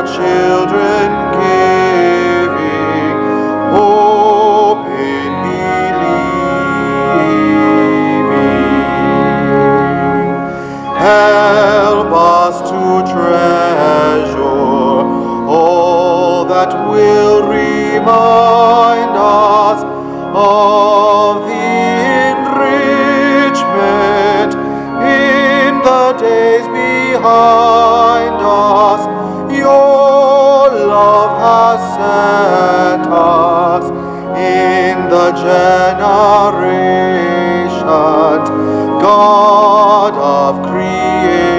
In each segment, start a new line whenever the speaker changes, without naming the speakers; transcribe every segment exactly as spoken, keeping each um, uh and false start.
children giving hope in believing. Help us to treasure all that will remind us of the enrichment in the days behind us. Your love has set us in the generations, God of creation.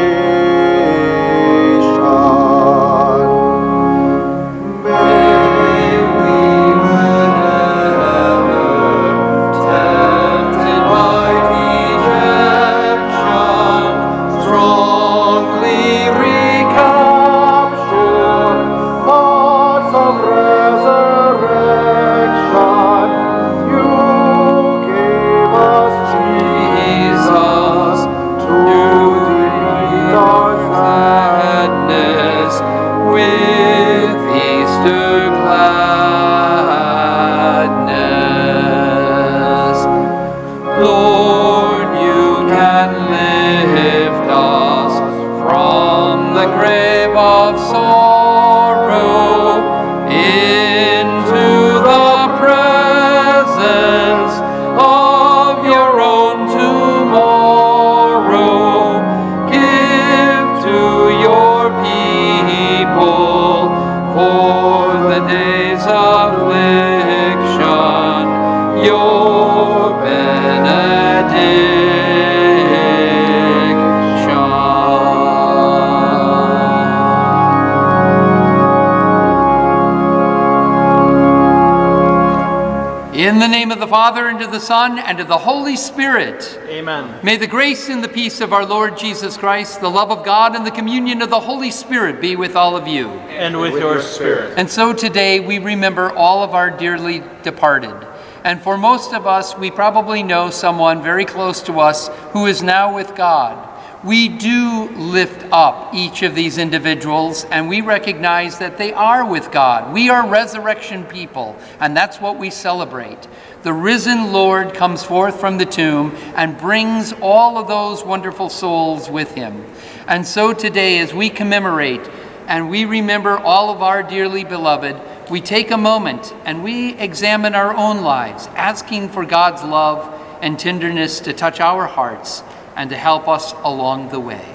In the name of the Father, and of the Son, and of the Holy Spirit.
Amen.
May the grace and the peace of our Lord Jesus Christ, the love of God, and the communion of the Holy Spirit be with all of you.
And with your spirit.
And so today we remember all of our dearly departed. And for most of us, we probably know someone very close to us who is now with God. We do lift up each of these individuals, and we recognize that they are with God. We are resurrection people, and that's what we celebrate. The risen Lord comes forth from the tomb and brings all of those wonderful souls with him. And so today, as we commemorate and we remember all of our dearly beloved, we take a moment and we examine our own lives, asking for God's love and tenderness to touch our hearts and to help us along the way.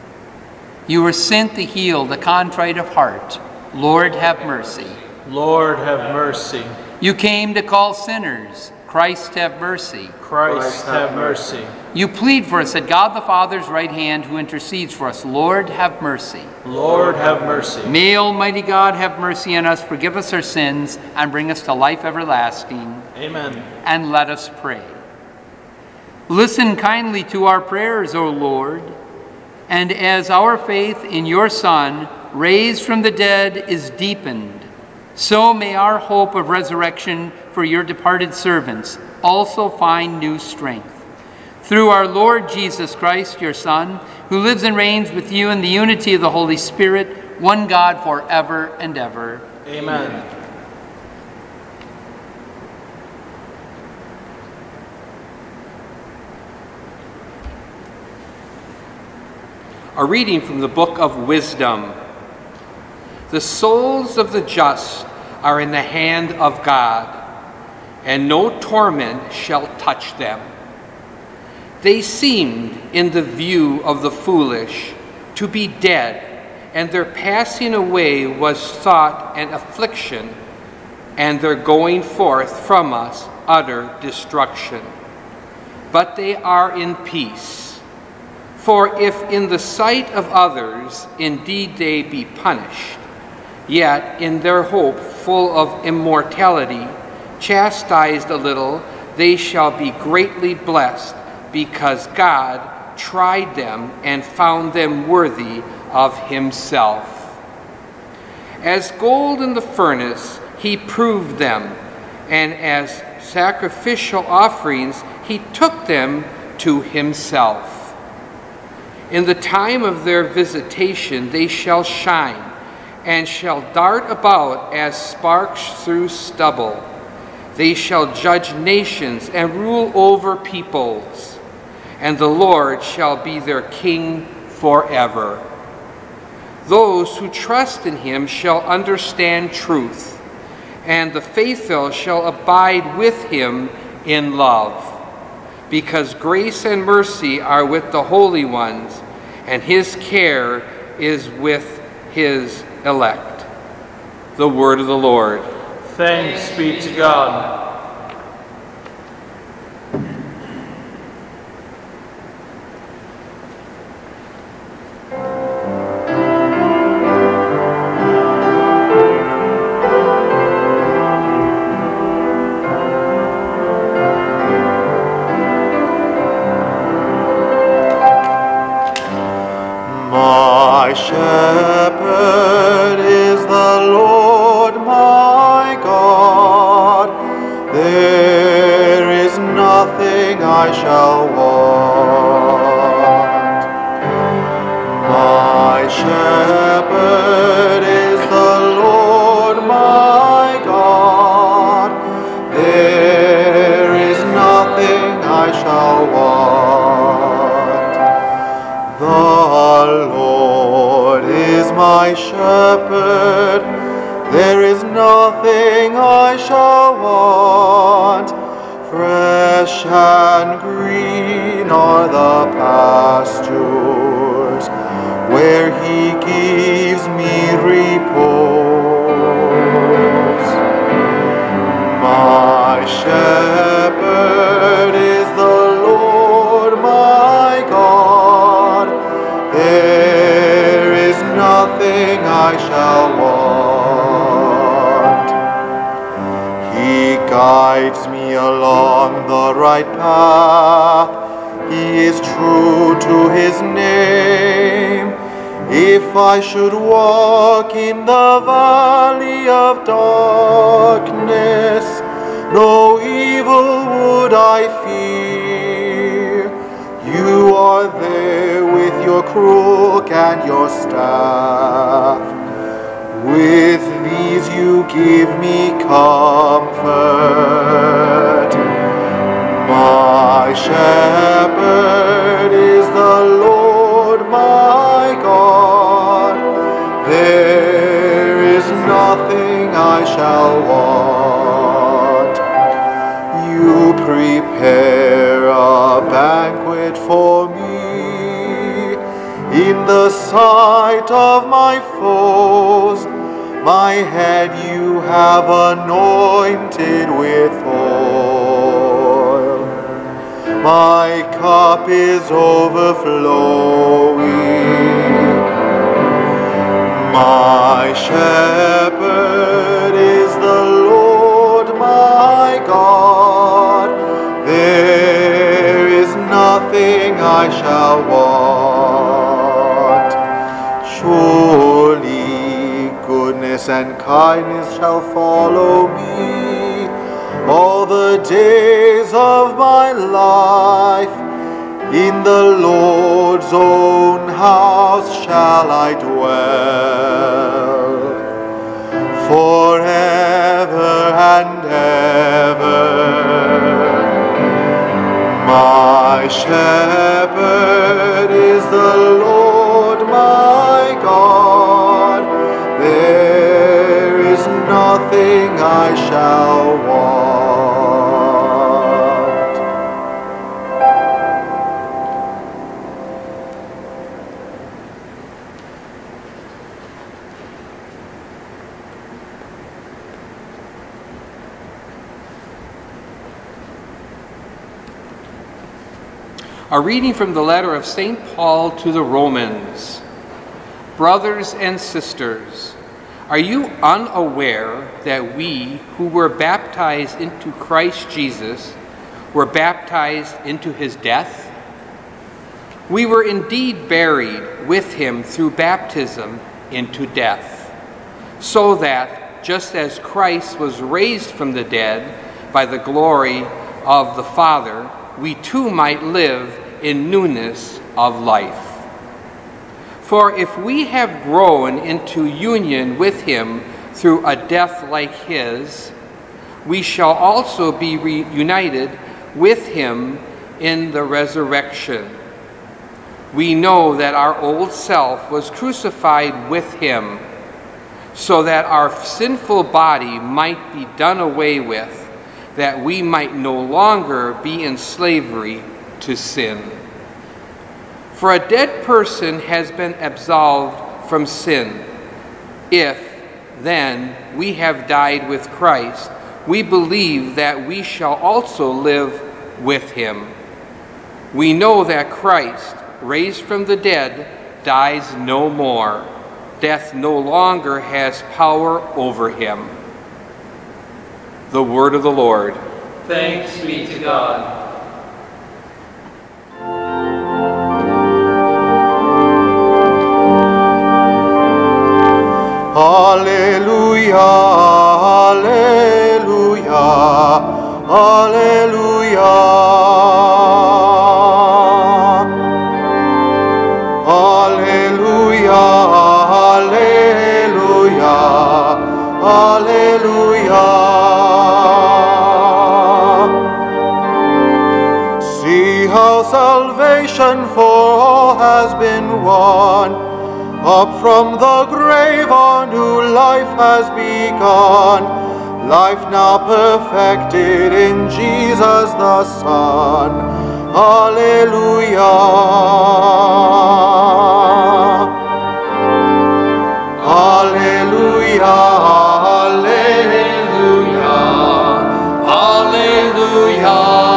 You were sent to heal the contrite of heart. Lord, have mercy.
Lord, have mercy.
You came to call sinners. Christ, have mercy.
Christ, have mercy.
You plead for us at God the Father's right hand, who intercedes for us. Lord, have mercy.
Lord, have mercy.
May Almighty God have mercy on us, forgive us our sins, and bring us to life everlasting.
Amen.
And let us pray. Listen kindly to our prayers, O Lord, and as our faith in your Son, raised from the dead, is deepened, so may our hope of resurrection for your departed servants also find new strength. Through our Lord Jesus Christ, your Son, who lives and reigns with you in the unity of the Holy Spirit, one God forever and ever.
Amen.
A reading from the book of Wisdom. The souls of the just are in the hand of God, and no torment shall touch them. They seemed, in the view of the foolish, to be dead, and their passing away was thought an affliction, and their going forth from us utter destruction. But they are in peace. For if in the sight of others indeed they be punished, yet in their hope full of immortality, chastised a little, they shall be greatly blessed, because God tried them and found them worthy of himself. As gold in the furnace, he proved them, and as sacrificial offerings, he took them to himself. In the time of their visitation they shall shine, and shall dart about as sparks through stubble. They shall judge nations and rule over peoples, and the Lord shall be their king forever. Those who trust in him shall understand truth, and the faithful shall abide with him in love, because grace and mercy are with the holy ones, and his care is with his elect. The word of the Lord.
Thanks be to God.
My shepherd is the Lord my God. There is nothing I shall want. My shepherd is the Lord my God. There is nothing I shall want. The Lord is my shepherd, there is nothing I shall want. Fresh and green are the pastures, where he gives me repose. My shepherd is the Lord my God. There is nothing I shall want. He guides me along the right path. He is true to his name. If I should walk in the valley of darkness, no evil would I fear. You are there with your crook and your staff. With these you give me comfort. My shepherd is the Lord my God. There is nothing I shall want. You prepare a banquet for me in the sight of my foes. My head you have anointed with oil. My cup is overflowing. My shepherd is the Lord my God. There is nothing I shall want. Surely goodness and kindness shall follow me all the days of my life. In the Lord's own house shall I dwell forever and ever. My shepherd is the Lord my God. There is nothing I shall want.
A reading from the letter of Saint Paul to the Romans. Brothers and sisters, are you unaware that we who were baptized into Christ Jesus were baptized into his death? We were indeed buried with him through baptism into death, so that just as Christ was raised from the dead by the glory of the Father, we too might live in newness of life. For if we have grown into union with him through a death like his, we shall also be reunited with him in the resurrection. We know that our old self was crucified with him, so that our sinful body might be done away with, that we might no longer be in slavery to sin. For a dead person has been absolved from sin. If, then, we have died with Christ, we believe that we shall also live with him. We know that Christ, raised from the dead, dies no more. Death no longer has power over him. The word of the Lord.
Thanks be to God.
Alleluia, alleluia, alleluia. Alleluia, alleluia, alleluia. See how salvation for all has been won. Up from the grave a new life has begun, life now perfected in Jesus the Son. Alleluia. Alleluia, alleluia, alleluia.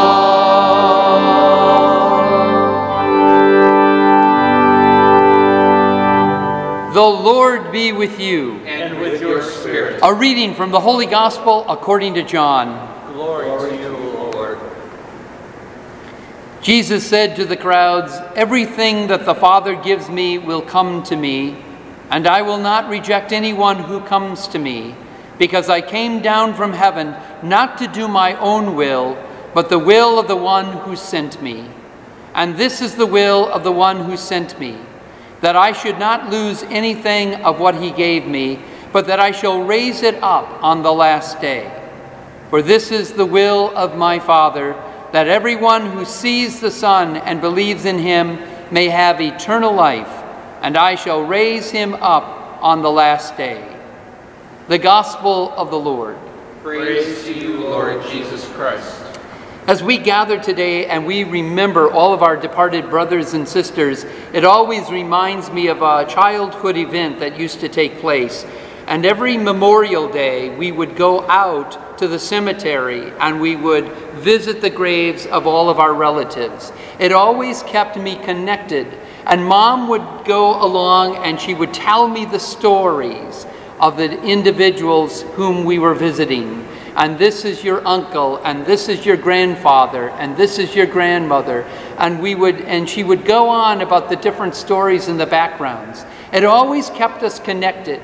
The Lord be with you.
And with your spirit.
A reading from the Holy Gospel according to John.
Glory to you, Lord.
Jesus said to the crowds, "Everything that the Father gives me will come to me, and I will not reject anyone who comes to me, because I came down from heaven not to do my own will, but the will of the one who sent me. And this is the will of the one who sent me, that I should not lose anything of what he gave me, but that I shall raise it up on the last day. For this is the will of my Father, that everyone who sees the Son and believes in him may have eternal life, and I shall raise him up on the last day." The Gospel of the Lord.
Praise to you, Lord Jesus Christ.
As we gather today and we remember all of our departed brothers and sisters, it always reminds me of a childhood event that used to take place. And every Memorial Day, we would go out to the cemetery and we would visit the graves of all of our relatives. It always kept me connected. And Mom would go along and she would tell me the stories of the individuals whom we were visiting. And this is your uncle, and this is your grandfather, and this is your grandmother. And we would, and she would go on about the different stories in the backgrounds. It always kept us connected.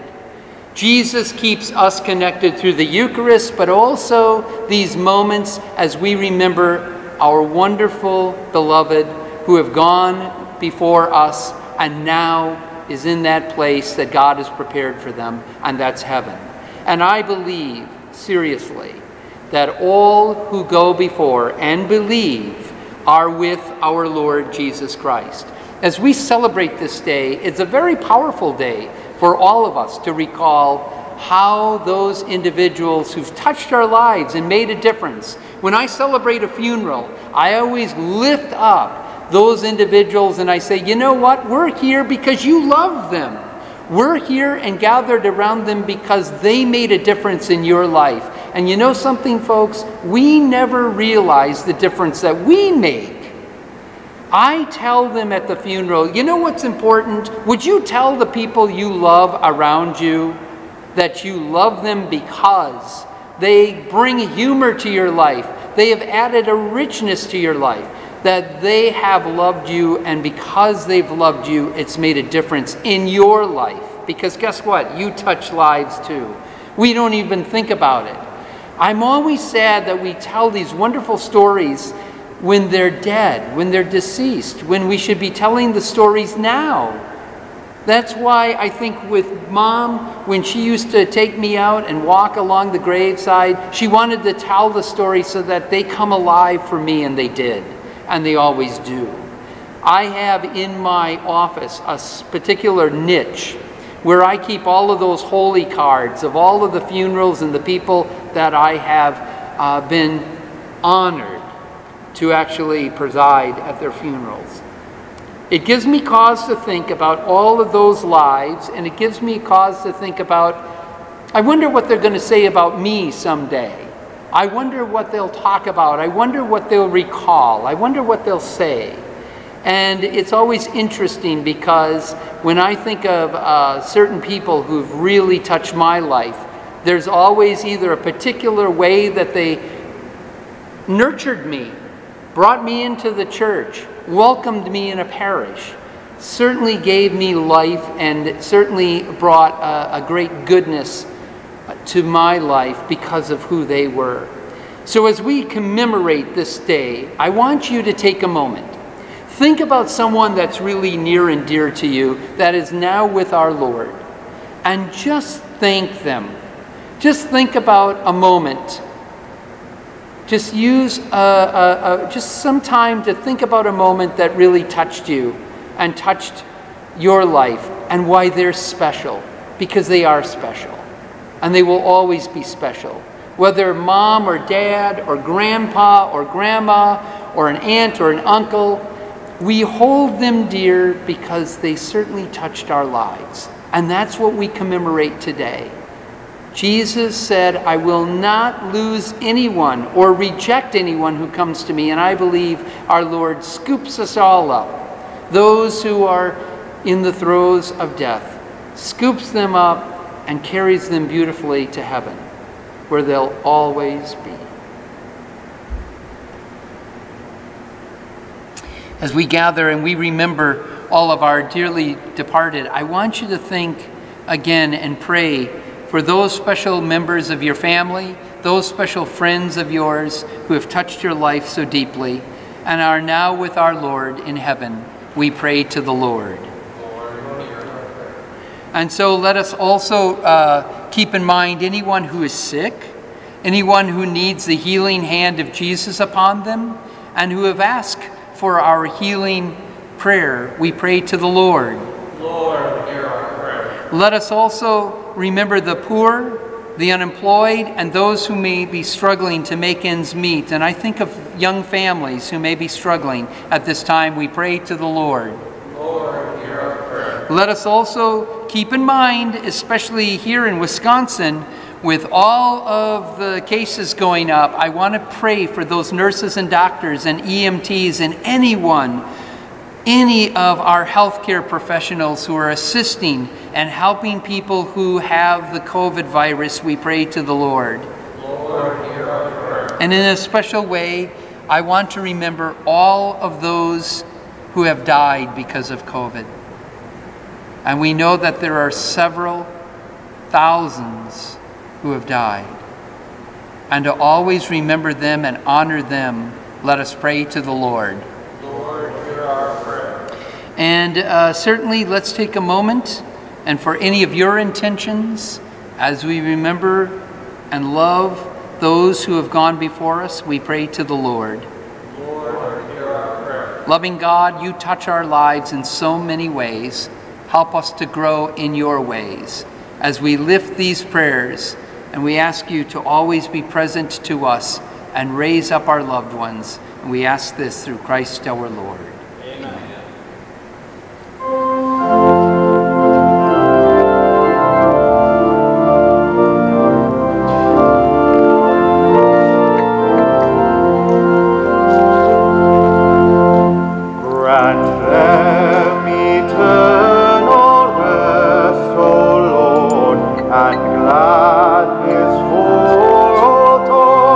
Jesus keeps us connected through the Eucharist, but also these moments as we remember our wonderful beloved who have gone before us and now is in that place that God has prepared for them, and that's heaven. And I believe seriously that all who go before and believe are with our Lord Jesus Christ. As we celebrate this day, it's a very powerful day for all of us to recall how those individuals who've touched our lives and made a difference. When I celebrate a funeral, I always lift up those individuals and I say, you know what? We're here because you love them. We're here and gathered around them because they made a difference in your life. And you know something, folks? We never realize the difference that we make. I tell them at the funeral, you know what's important? Would you tell the people you love around you that you love them because they bring humor to your life, they have added a richness to your life, that they have loved you, and because they've loved you, it's made a difference in your life. Because guess what? You touch lives too. We don't even think about it. I'm always sad that we tell these wonderful stories when they're dead, when they're deceased, when we should be telling the stories now. That's why I think with Mom, when she used to take me out and walk along the graveside, she wanted to tell the story so that they come alive for me, and they did, and they always do. I have in my office a particular niche where I keep all of those holy cards of all of the funerals and the people that I have uh, been honored to actually preside at their funerals. It gives me cause to think about all of those lives, and it gives me cause to think about, I wonder what they're going to say about me someday. I wonder what they'll talk about. I wonder what they'll recall. I wonder what they'll say. And it's always interesting because when I think of uh, certain people who've really touched my life, there's always either a particular way that they nurtured me, brought me into the church, welcomed me in a parish, certainly gave me life, and certainly brought a, a great goodness to my life because of who they were. So as we commemorate this day, I want you to take a moment. Think about someone that's really near and dear to you that is now with our Lord, and just thank them. Just think about a moment. Just use a, a, a, just some time to think about a moment that really touched you and touched your life, and why they're special, because they are special, and they will always be special. Whether mom or dad or grandpa or grandma or an aunt or an uncle, we hold them dear because they certainly touched our lives. And that's what we commemorate today. Jesus said, I will not lose anyone or reject anyone who comes to me. And I believe our Lord scoops us all up. Those who are in the throes of death, scoops them up and carries them beautifully to heaven, where they'll always be. As we gather and we remember all of our dearly departed, I want you to think again and pray for those special members of your family, those special friends of yours who have touched your life so deeply and are now with our Lord in heaven. We pray to the Lord. And so let us also uh, keep in mind anyone who is sick, anyone who needs the healing hand of Jesus upon them, and who have asked for our healing prayer. We pray to the Lord.
Lord, hear our prayer.
Let us also remember the poor, the unemployed, and those who may be struggling to make ends meet. And I think of young families who may be struggling at this time. We pray to the Lord.
Lord, hear our prayer.
Let us also keep in mind, especially here in Wisconsin, with all of the cases going up, I want to pray for those nurses and doctors and E M Ts and anyone, any of our healthcare professionals who are assisting and helping people who have the COVID virus. We pray to the Lord.
Lord, hear our prayer.
And in a special way, I want to remember all of those who have died because of COVID. And we know that there are several thousands who have died. And to always remember them and honor them, let us pray to the Lord.
Lord, hear our prayer.
And uh, certainly let's take a moment, and for any of your intentions, as we remember and love those who have gone before us, we pray to the Lord.
Lord, hear our prayer.
Loving God, you touch our lives in so many ways. Help us to grow in your ways. As we lift these prayers, and we ask you to always be present to us and raise up our loved ones. And we ask this through Christ our Lord.
Amen.
Grant them eternal rest, O Lord, and gladness for all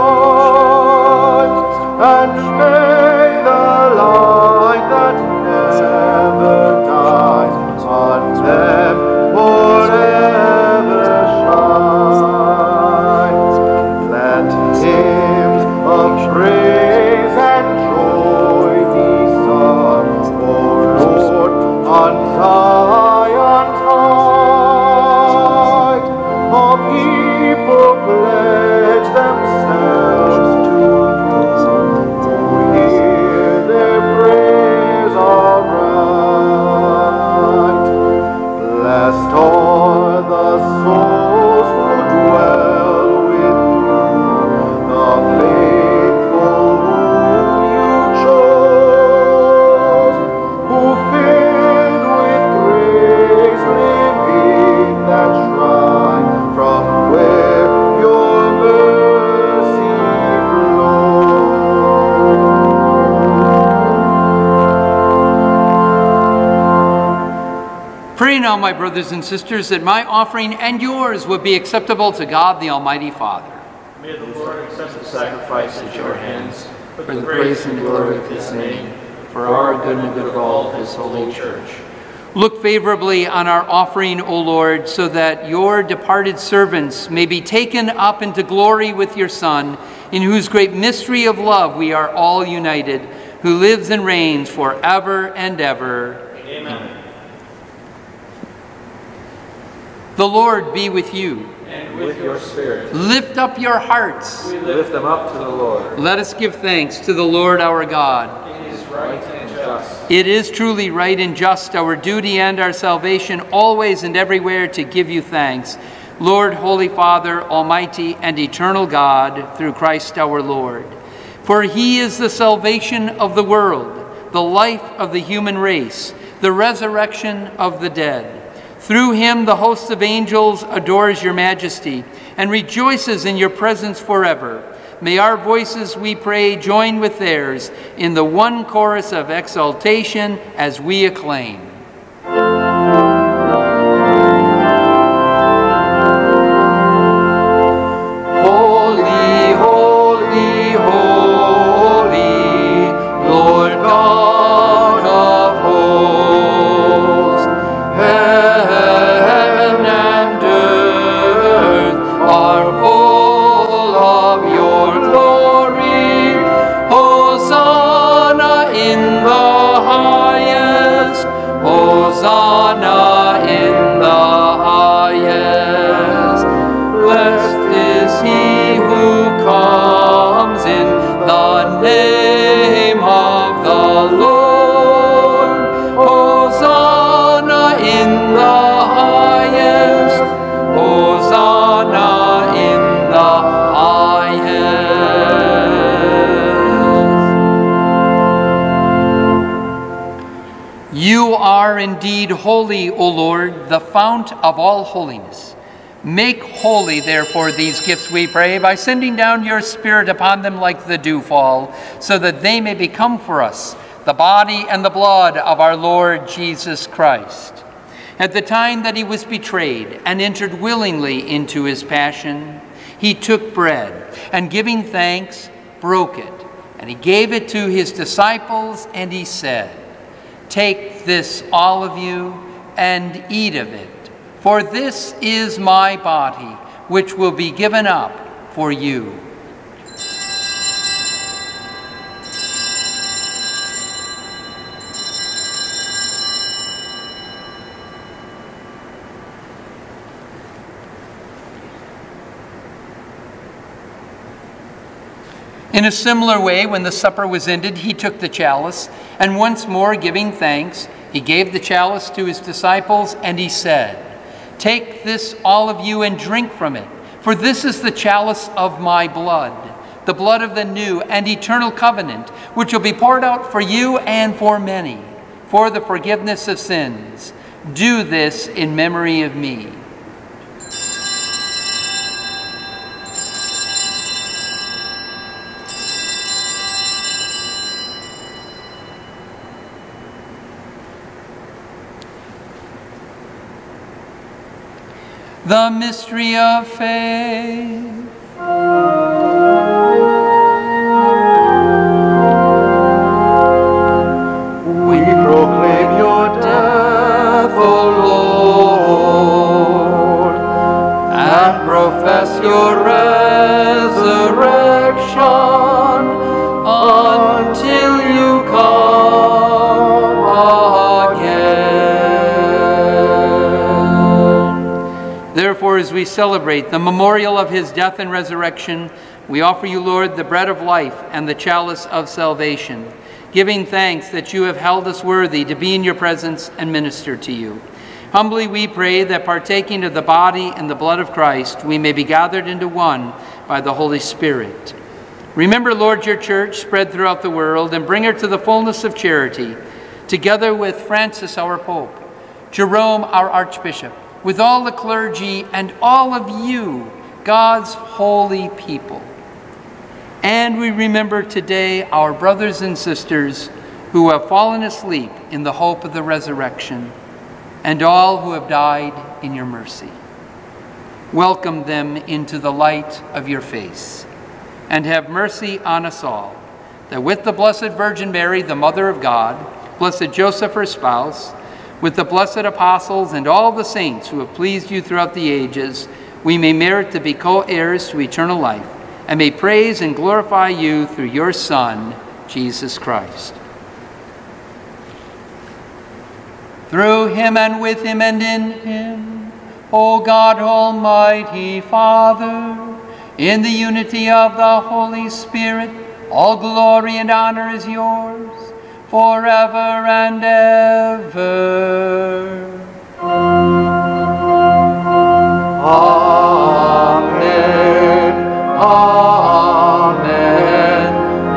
time, and may the light that never dies on them forever shine. Let hymns of praise and joy be sung, O Lord, on Zion
Pray now, my brothers and sisters, that my offering and yours would be acceptable to God the Almighty Father.
May the Lord accept the sacrifice at your hands
For the praise and glory of his name, for our good and the good of all his holy church. Look favorably on our offering, O Lord, so that your departed servants may be taken up into glory with your Son, in whose great mystery of love we are all united, who lives and reigns forever and ever.
Amen.
The Lord be with you.
And with your spirit.
Lift up your hearts.
We lift them up to the Lord.
Let us give thanks to the Lord our God.
It is right and just.
It is truly right and just, our duty and our salvation, always and everywhere to give you thanks. Lord, Holy Father, Almighty and eternal God, through Christ our Lord. For he is the salvation of the world, the life of the human race, the resurrection of the dead. Through him the host of angels adores your majesty and rejoices in your presence forever. May our voices, we pray, join with theirs in the one chorus of exaltation as we acclaim. Holy, holy, holy, Lord God of hosts, heaven and earth are full of your glory. Hosanna in the highest, Hosanna in the highest. Blessed is he who comes in the name of the Lord. Hosanna in the highest, Hosanna in the highest. You are indeed holy, O Lord, the fount of all holiness. Make holy, therefore, these gifts, we pray, by sending down your Spirit upon them like the dewfall, so that they may become for us the body and the blood of our Lord Jesus Christ. At the time that he was betrayed and entered willingly into his passion, he took bread, and giving thanks, broke it, and he gave it to his disciples, and he said, "Take this, all of you, and eat of it. For this is my body, which will be given up for you." In a similar way, when the supper was ended, he took the chalice, and once more giving thanks, he gave the chalice to his disciples, and he said, "Take this, all of you, and drink from it, for this is the chalice of my blood, the blood of the new and eternal covenant, which will be poured out for you and for many, for the forgiveness of sins. Do this in memory of me." The mystery of faith.
We proclaim your death, O Lord,
And profess your resurrection until you come again. Therefore, as we celebrate the memorial of his death and resurrection, we offer you, Lord, the bread of life and the chalice of salvation, giving thanks that you have held us worthy to be in your presence and minister to you. Humbly we pray that partaking of the body and the blood of Christ, we may be gathered into one by the Holy Spirit. Remember, Lord, your church spread throughout the world, and bring her to the fullness of charity, together with Francis, our Pope, Jerome, our Archbishop, with all the clergy and all of you, God's holy people. And we remember today our brothers and sisters who have fallen asleep in the hope of the resurrection. and all who have died in your mercy. Welcome them into the light of your face, and have mercy on us all, that with the Blessed Virgin Mary, the Mother of God, blessed Joseph, her spouse, with the blessed apostles and all the saints who have pleased you throughout the ages, we may merit to be co-heirs to eternal life, and may praise and glorify you through your Son, Jesus Christ. Through him and with him and in him, O God, Almighty Father, in the unity of the Holy Spirit, all glory and honor is yours, forever and ever.
Amen. Amen.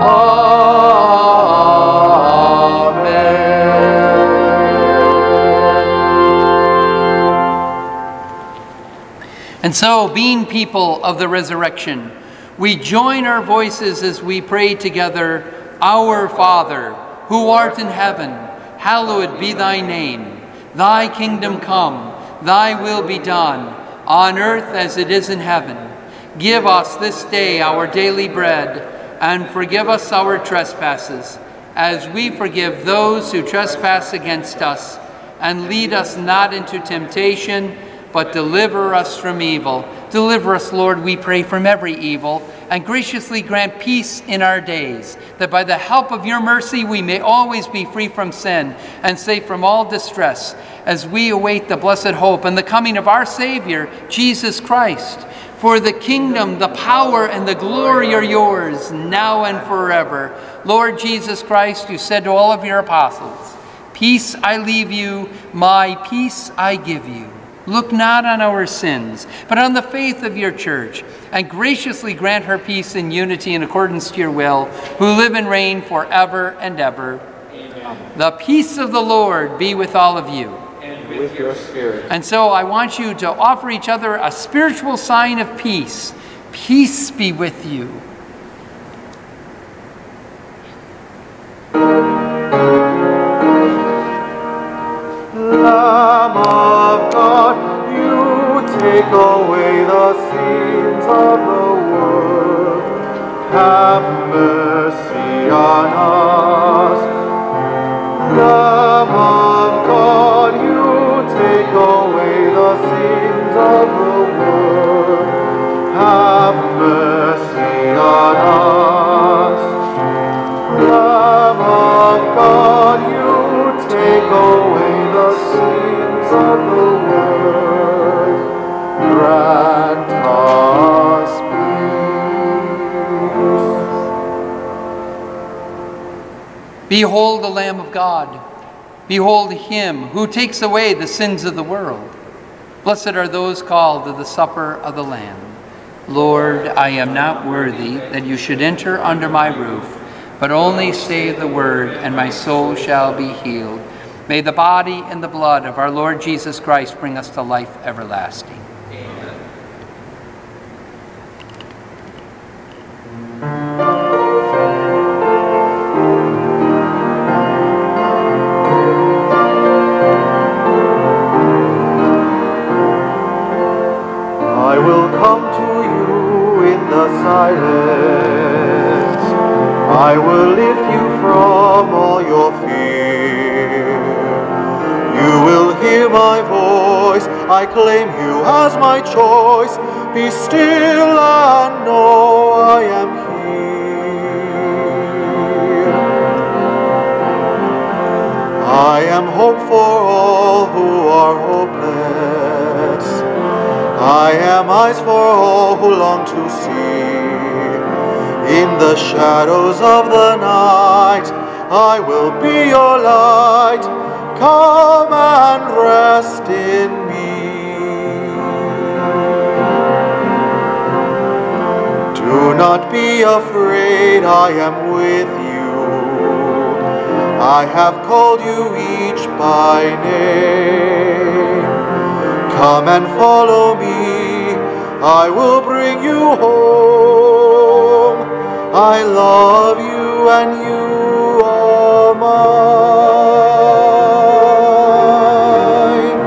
And so, being people of the resurrection, we join our voices as we pray together, Our Father, who art in heaven, hallowed be thy name. Thy kingdom come, thy will be done, on earth as it is in heaven. Give us this day our daily bread, and forgive us our trespasses, as we forgive those who trespass against us. And lead us not into temptation, but deliver us from evil. Deliver us, Lord, we pray, from every evil, and graciously grant peace in our days, that by the help of your mercy we may always be free from sin and safe from all distress, as we await the blessed hope and the coming of our Savior, Jesus Christ. For the kingdom, the power, and the glory are yours, now and forever. Lord Jesus Christ, you said to all of your apostles, peace I leave you, my peace I give you. Look not on our sins, but on the faith of your church, and graciously grant her peace and unity in accordance to your will, who live and reign forever and ever. Amen. The peace of the Lord be with all of you.
And with your spirit.
And so I want you to offer each other a spiritual sign of peace. Peace be with you.
Lamb of God, you take away the sins of the world. Have mercy on us. Lamb of God, you take away the sins of the world. Have mercy on us. Lamb of God, you take away the sins of the world. Grant us peace.
Behold the Lamb of God. Behold him who takes away the sins of the world. Blessed are those called to the supper of the Lamb. Lord, I am not worthy that you should enter under my roof, but only say the word, and my soul shall be healed. May the body and the blood of our Lord Jesus Christ bring us to life everlasting.
Amen.
I will come to you in the silence. I will lift you from all your fear. You will hear my voice. I claim you as my choice. Be still and know I am here. I am hope for all who are hopeless. I am eyes for all who long to see. In the shadows of the night, I will be your light. Come and rest in me. Do not be afraid, I am with you. I have called you each by name. Come and follow me, I will bring you home. I love you and you are mine.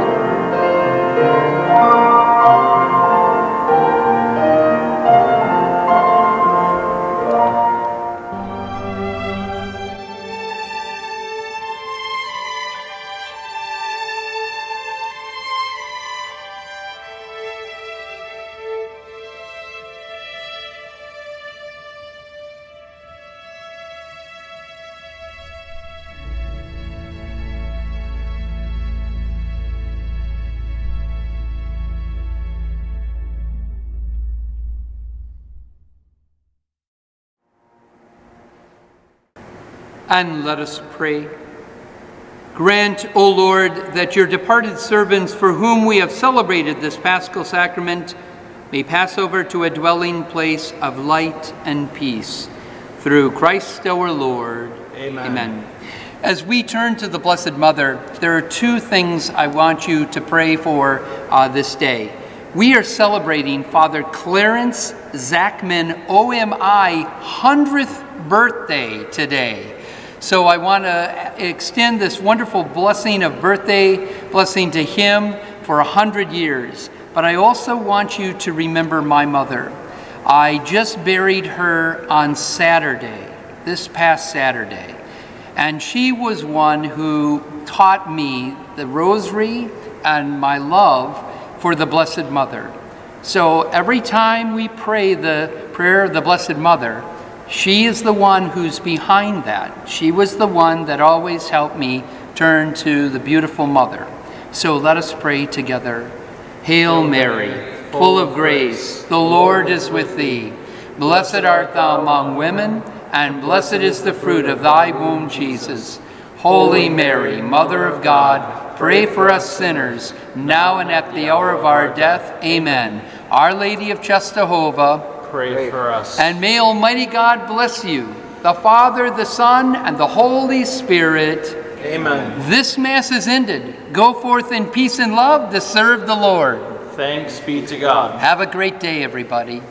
And let us pray. Grant, O Lord, that your departed servants for whom we have celebrated this Paschal Sacrament may pass over to a dwelling place of light and peace. Through Christ our Lord.
Amen.
Amen. As we turn to the Blessed Mother, there are two things I want you to pray for uh, this day. We are celebrating Father Clarence Zachman O M I hundredth birthday today. So I want to extend this wonderful blessing of birthday, blessing to him for a hundred years. But I also want you to remember my mother. I just buried her on Saturday, this past Saturday. And she was one who taught me the rosary and my love for the Blessed Mother. So every time we pray the prayer of the Blessed Mother, she is the one who's behind that. She was the one that always helped me turn to the beautiful Mother. So let us pray together. Hail Mary, full of grace, the Lord is with thee. Blessed art thou among women, and blessed is the fruit of thy womb, Jesus. Holy Mary, Mother of God, pray for us sinners, now and at the hour of our death. Amen. Our Lady of Czestochowa,
Pray for us.
and may Almighty God bless you, the Father, the Son, and the Holy Spirit.
Amen.
This Mass is ended. Go forth in peace and love to serve the Lord.
Thanks be to God.
Have a great day, everybody.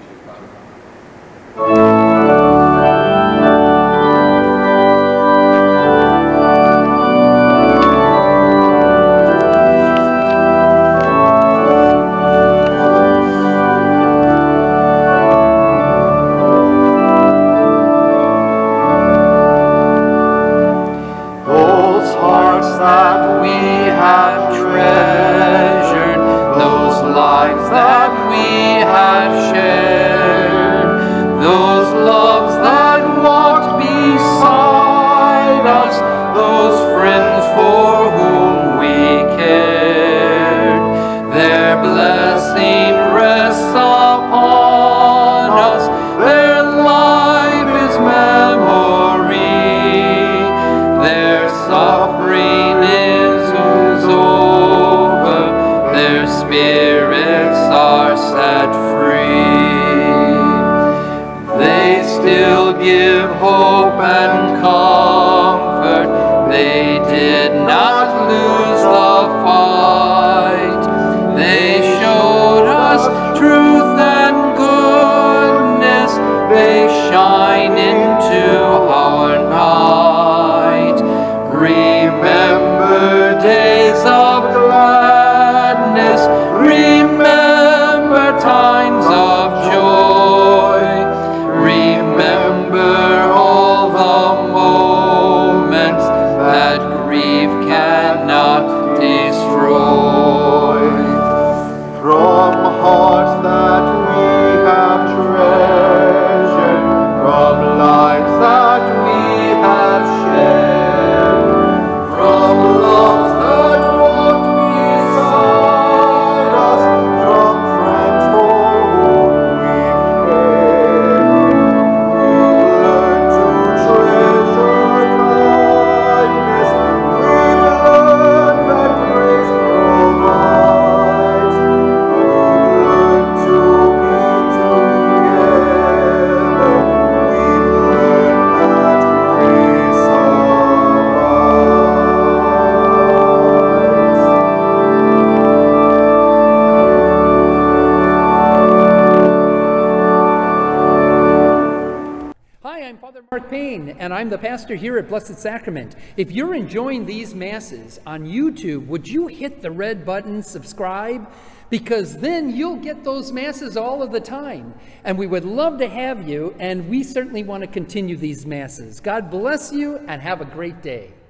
Payne, and I'm the pastor here at Blessed Sacrament. If you're enjoying these Masses on YouTube, would you hit the red button, subscribe? Because then you'll get those Masses all of the time. And we would love to have you, and we certainly want to continue these Masses. God bless you, and have a great day.